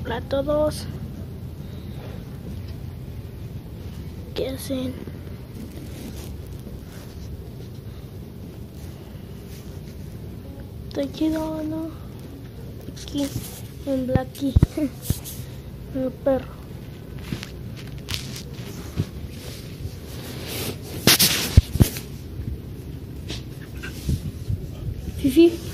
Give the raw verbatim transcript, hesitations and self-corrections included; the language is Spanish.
Hola a todos. ¿Qué hacen? Está chido, ¿no? Aquí, en Blacky. El perro. Fifi.